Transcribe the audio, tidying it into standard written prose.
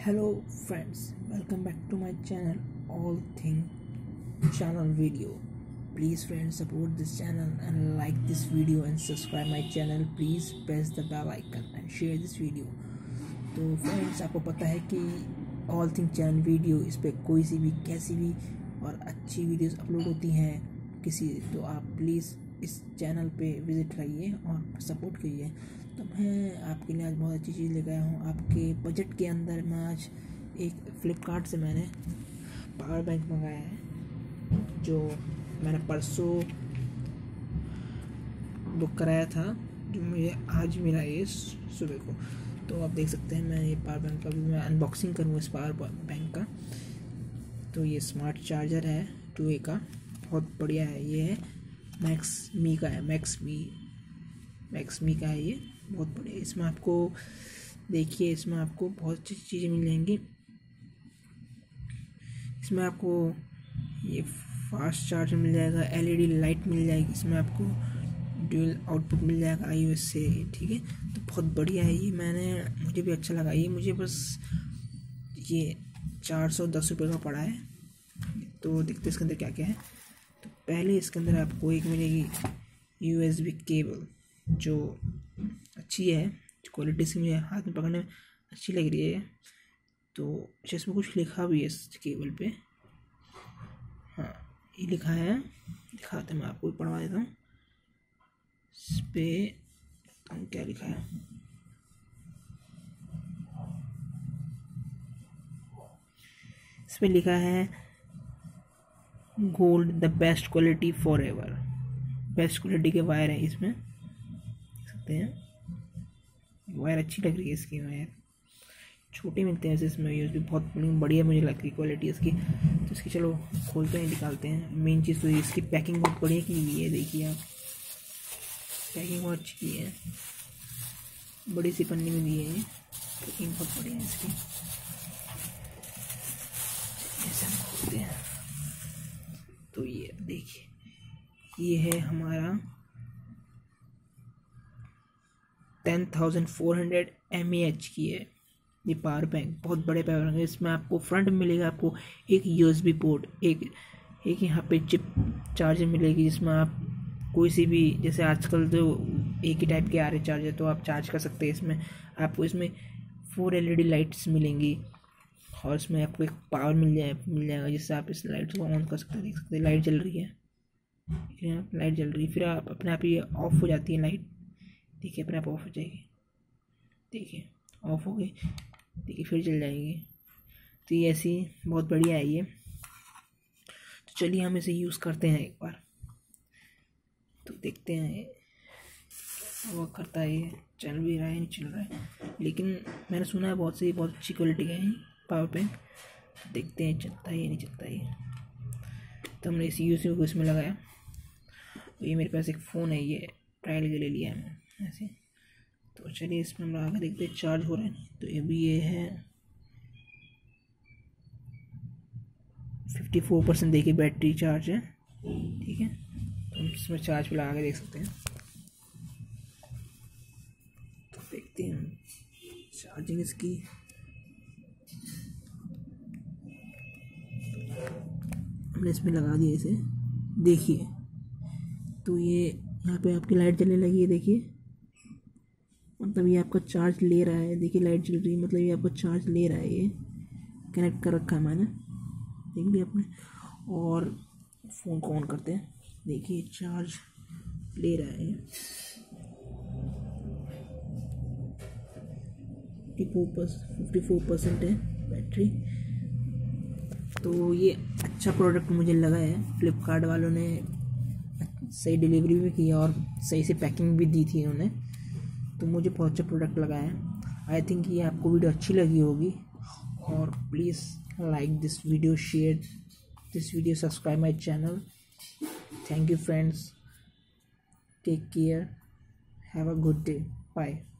Hello friends, welcome back to my channel All Thing Channel Video. Please friends support this channel and like this video and subscribe my channel. Please press the bell icon and share this video. तो friends आपको पता है कि all thing channel video इस पर कोई सी भी कैसी भी और अच्छी वीडियोस अपलोड होती हैं किसी, तो आप प्लीज़ इस चैनल पे विज़िट रहिए और सपोर्ट कीजिए। तो मैं आपके लिए आज बहुत अच्छी चीज़ लेकर आया हूँ आपके बजट के अंदर। मैं आज एक फ़्लिपकार्ट से मैंने पावर बैंक मंगाया है जो मैंने परसों बुक कराया था, जो मुझे आज मिला ये सुबह को। तो आप देख सकते हैं मैं ये पावर बैंक का भी मैं अनबॉक्सिंग करूँगा इस पावर बैंक का। तो ये स्मार्ट चार्जर है 2A का, बहुत बढ़िया है। ये है मैक्स मी का है, मैक्स मी का है ये, बहुत बढ़िया। इसमें आपको देखिए, इसमें आपको बहुत अच्छी चीज़ें मिल जाएंगी। इसमें आपको ये फास्ट चार्जर मिल जाएगा, LED लाइट मिल जाएगी, इसमें आपको ड्यूल आउटपुट मिल जाएगा iOS से, ठीक है। तो बहुत बढ़िया है ये, मुझे भी अच्छा लगा ये। मुझे बस ये 410 रुपये का पड़ा है। तो देखते इसके अंदर क्या क्या है। तो पहले इसके अंदर आपको एक मिलेगी USB केबल जो अच्छी है, क्वालिटी से मुझे हाथ में पकड़ने में अच्छी लग रही है। तो अच्छा इसमें कुछ लिखा भी है इस केबल पे, हाँ ये लिखा है, दिखाते मैं आपको पढ़वा देता हूँ। इस पर क्या लिखा है, इस पर लिखा है gold the best quality forever. Best quality के वायर है इसमें, देख सकते हैं। वायर अच्छी लग रही है इसकी, वायर छोटे मिलते हैं इसमें, यूज बहुत बढ़िया मुझे लगती है क्वालिटी इसकी। तो इसकी चलो खोलते हैं, निकालते हैं। मेन चीज़ तो इसकी पैकिंग बहुत बढ़िया की हुई है, देखिए आप, पैकिंग बहुत अच्छी की है, बड़ी सी पन्नी में दी है ये, पैकिंग बहुत बढ़िया है इसकी। ऐसे हम खोलते हैं तो ये देखिए, ये है हमारा 10,400 mAh की है ये पावर बैंक, बहुत बड़े पावर बैंक है। इसमें आपको फ्रंट में मिलेगा आपको एक USB पोर्ट, एक यहाँ पे चिप चार्जर मिलेगी, जिसमें आप कोई सी भी, जैसे आजकल जो एक ही टाइप के आ रहे चार्जर, तो आप चार्ज कर सकते हैं इसमें। आपको इसमें 4 LED लाइट्स मिलेंगी और इसमें आपको एक पावर मिल जाएगा जिससे आप इस लाइट्स को ऑन कर सकते हैं। देख सकते हैं लाइट जल रही है, लाइट जल रही है, फिर आप अपने आप ही ऑफ हो जाती है लाइट, देखिए अपने आप ऑफ हो जाएगी, देखिए ऑफ हो गई, देखिए फिर जल जाएगी। तो ये ऐसी बहुत बढ़िया है ये। तो चलिए हम इसे यूज़ करते हैं एक बार, तो देखते हैं वो करता है, ये चल भी रहा है नहीं चल रहा है। लेकिन मैंने सुना है बहुत अच्छी क्वालिटी का है पावर बैंक। तो देखते हैं चलता है या नहीं चलता है। तो हमने इस USB को इसमें लगाया। ये मेरे पास एक फ़ोन है, ये ट्रायल के लिए लिया है मैंने ऐसे। तो चलिए इसमें हम लगा कर देखते हैं चार्ज हो रहा है। तो ये है 54% देखिए बैटरी चार्ज है, ठीक है। तो हम इसमें चार्ज पे लगा के देख सकते हैं। तो देखते हैं चार्जिंग इसकी, हमने इसमें लगा दिया इसे, देखिए। तो ये यहाँ पे आपकी लाइट जलने लगी है, देखिए, मतलब ये आपका चार्ज ले रहा है। देखिए लाइट जल रही है, मतलब ये आपका चार्ज ले रहा है। ये कनेक्ट कर रखा है मैंने, देख लिया आपने। और फ़ोन को ऑन करते हैं, देखिए चार्ज ले रहा है, 54% है बैटरी। तो ये अच्छा प्रोडक्ट मुझे लगा है। फ्लिपकार्ट वालों ने सही डिलीवरी भी की और सही से पैकिंग भी दी थी इन्होंने, तो मुझे बहुत अच्छा प्रोडक्ट लगा है। आई थिंक ये आपको वीडियो अच्छी लगी होगी, और please like this video, share this video, subscribe my channel. Thank you friends, take care, have a good day, bye.